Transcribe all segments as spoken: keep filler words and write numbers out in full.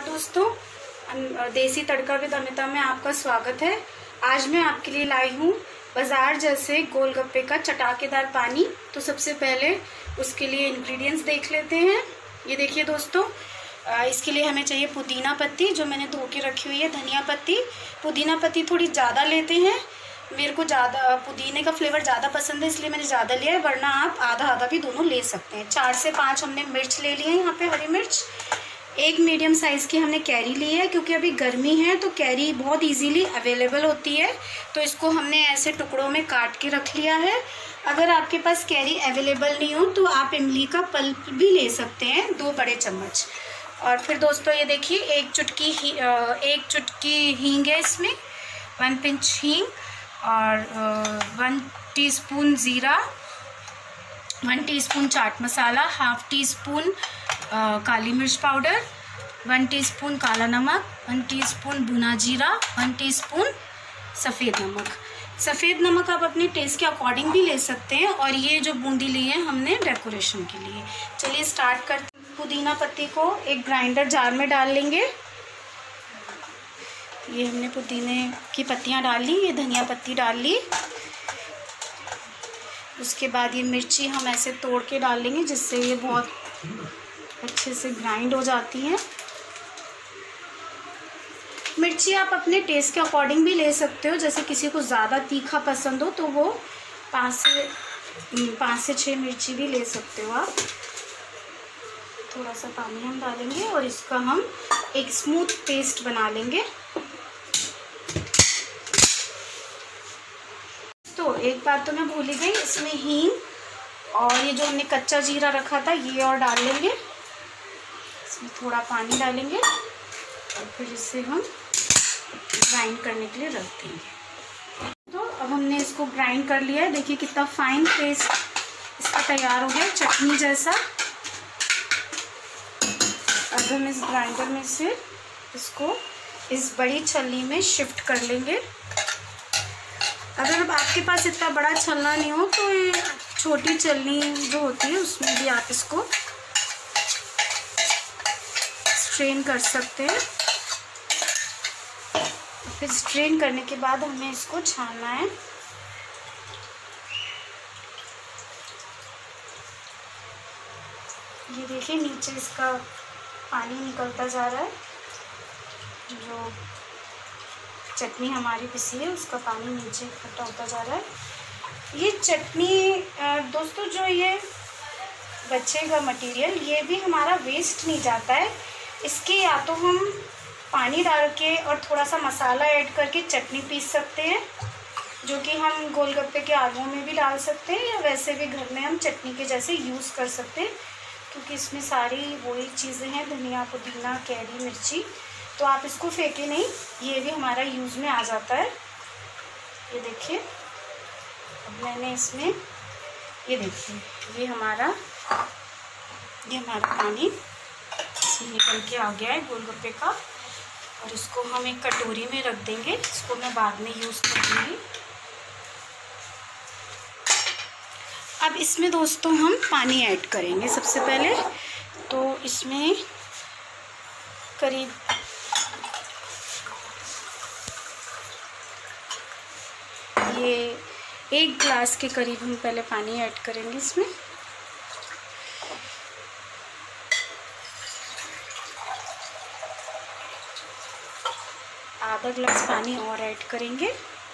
नमस्कार दोस्तों, देसी तड़का विद अमिता में आपका स्वागत है। आज मैं आपके लिए लाई हूँ बाजार जैसे गोलगप्पे का चटाकेदार पानी। तो सबसे पहले उसके लिए इंग्रेडिएंट्स देख लेते हैं। ये देखिए दोस्तों, इसके लिए हमें चाहिए पुदीना पत्ती जो मैंने धो के रखी हुई है, धनिया पत्ती। पुदीना पत्ती थोड़ी ज़्यादा लेते हैं, मेरे को ज़्यादा पुदीने का फ्लेवर ज़्यादा पसंद है इसलिए मैंने ज़्यादा लिया है, वरना आप आधा आधा भी दोनों ले सकते हैं। चार से पाँच हमने मिर्च ले लिए हैं, यहाँ पे हरी मिर्च। एक मीडियम साइज़ की हमने कैरी ली है, क्योंकि अभी गर्मी है तो कैरी बहुत इजीली अवेलेबल होती है, तो इसको हमने ऐसे टुकड़ों में काट के रख लिया है। अगर आपके पास कैरी अवेलेबल नहीं हो तो आप इमली का पल्प भी ले सकते हैं, दो बड़े चम्मच। और फिर दोस्तों ये देखिए, एक चुटकी ही, एक चुटकी हींग है इसमें, वन पिंच हींग, और one teaspoon jeera, one teaspoon chaat masala, half teaspoon kali mirch powder, one teaspoon काला नमक, वन टीस्पून भुना जीरा, वन टीस्पून सफ़ेद नमक। सफ़ेद नमक आप अपने टेस्ट के अकॉर्डिंग भी ले सकते हैं। और ये जो बूंदी ली है हमने डेकोरेशन के लिए। चलिए स्टार्ट करते हैं। पुदीना पत्ती को एक ग्राइंडर जार में डाल लेंगे। ये हमने पुदीने की पत्तियां डाल ली, ये धनिया पत्ती डाल ली। उसके बाद ये मिर्ची हम ऐसे तोड़ के डाल लेंगे, जिससे ये बहुत अच्छे से ग्राइंड हो जाती हैं। मिर्ची आप अपने टेस्ट के अकॉर्डिंग भी ले सकते हो, जैसे किसी को ज़्यादा तीखा पसंद हो तो वो पाँच से पाँच से छः मिर्ची भी ले सकते हो आप। थोड़ा सा पानी हम डालेंगे और इसका हम एक स्मूथ पेस्ट बना लेंगे। तो एक बात तो मैं भूल ही गई, इसमें हींग और ये जो हमने कच्चा जीरा रखा था ये और डाल लेंगे। इसमें थोड़ा पानी डालेंगे और फिर इसे हम ग्राइंड करने के लिए रख देंगे। तो अब हमने इसको ग्राइंड कर लिया है, देखिए कितना फाइन पेस्ट इसका तैयार हो गया, चटनी जैसा। अब हम इस ग्राइंडर में से इसको इस बड़ी छलनी में शिफ्ट कर लेंगे। अगर आपके पास इतना बड़ा छलना नहीं हो तो ये छोटी छलनी जो होती है उसमें भी आप इसको स्ट्रेन कर सकते हैं। फिर स्ट्रेन करने के बाद हमें इसको छानना है। ये देखिए नीचे इसका पानी निकलता जा रहा है, जो चटनी हमारी पिसी है उसका पानी नीचे इकट्ठा होता जा रहा है। ये चटनी दोस्तों, जो ये बचेगा मटेरियल, ये भी हमारा वेस्ट नहीं जाता है। इसके या तो हम पानी डाल के और थोड़ा सा मसाला ऐड करके चटनी पीस सकते हैं, जो कि हम गोलगप्पे के आलू में भी डाल सकते हैं, या वैसे भी घर में हम चटनी के जैसे यूज़ कर सकते हैं, क्योंकि इसमें सारी वही चीज़ें हैं, धनिया, पुदीना, कैरी, मिर्ची। तो आप इसको फेंके नहीं, ये भी हमारा यूज़ में आ जाता है। ये देखिए, अब मैंने इसमें ये देखिए ये हमारा ये हमारा पानी इसमें निकल के आ गया है गोलगप्पे का। और इसको हम एक कटोरी में रख देंगे, इसको मैं बाद में यूज़ कर दूँगी। अब इसमें दोस्तों हम पानी ऐड करेंगे सबसे पहले। तो इसमें करीब ये एक ग्लास के करीब हम पहले पानी ऐड करेंगे इसमें। आधा ग्लास पानी और ऐड करेंगे।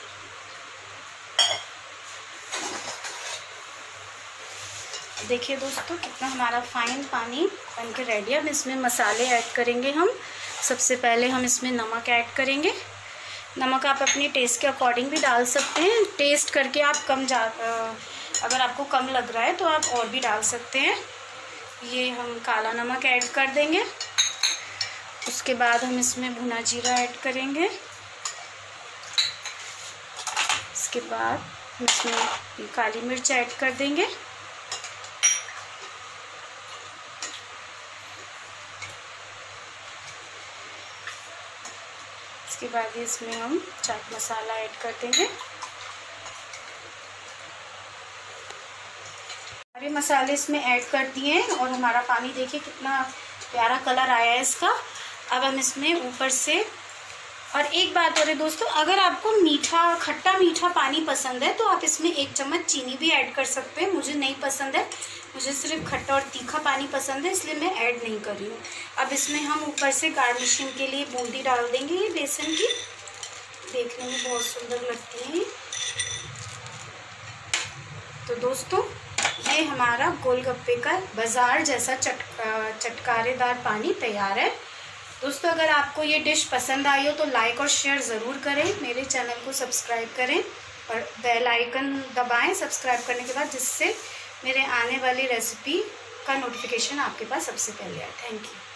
देखिए दोस्तों, कितना हमारा फाइन पानी बन के रेडी है। अब इसमें मसाले ऐड करेंगे हम। सबसे पहले हम इसमें नमक ऐड करेंगे। नमक आप अपनी टेस्ट के अकॉर्डिंग भी डाल सकते हैं, टेस्ट करके आप कम जा अगर आपको कम लग रहा है तो आप और भी डाल सकते हैं। ये हम काला नमक ऐड कर देंगे। उसके बाद हम इसमें भुना जीरा ऐड करेंगे। इसके बाद हम इसमें काली मिर्च ऐड कर देंगे। इसके बाद इसमें हम चाट मसाला ऐड कर देंगे। सारे मसाले इसमें ऐड कर दिए हैं और हमारा पानी देखिए कितना प्यारा कलर आया है इसका। अब हम इसमें ऊपर से, और एक बात और है दोस्तों, अगर आपको मीठा खट्टा मीठा पानी पसंद है तो आप इसमें एक चम्मच चीनी भी ऐड कर सकते हैं। मुझे नहीं पसंद है, मुझे सिर्फ खट्टा और तीखा पानी पसंद है, इसलिए मैं ऐड नहीं कर रही हूँ। अब इसमें हम ऊपर से गार्निशिंग के लिए बूंदी डाल देंगे ये बेसन की, देखने में बहुत सुंदर लगती है। तो दोस्तों ये हमारा गोलगप्पे का बाज़ार जैसा चट चटकारेदार पानी तैयार है। दोस्तों अगर आपको ये डिश पसंद आई हो तो लाइक और शेयर ज़रूर करें, मेरे चैनल को सब्सक्राइब करें और बेल आइकन दबाएं सब्सक्राइब करने के बाद, जिससे मेरे आने वाली रेसिपी का नोटिफिकेशन आपके पास सबसे पहले आए। Thank you.